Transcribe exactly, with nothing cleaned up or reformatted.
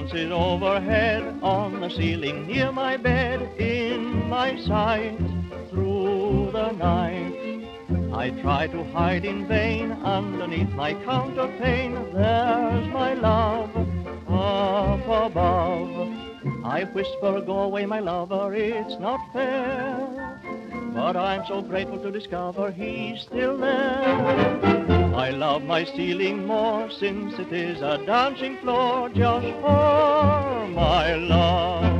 dances overhead on the ceiling near my bed, in my sight through the night. I try to hide in vain underneath my counterpane. There's my love up above. I whisper, go away, my lover, it's not fair. But I'm so grateful to discover he's still there. I love my ceiling more since it is a dancing floor just for my love.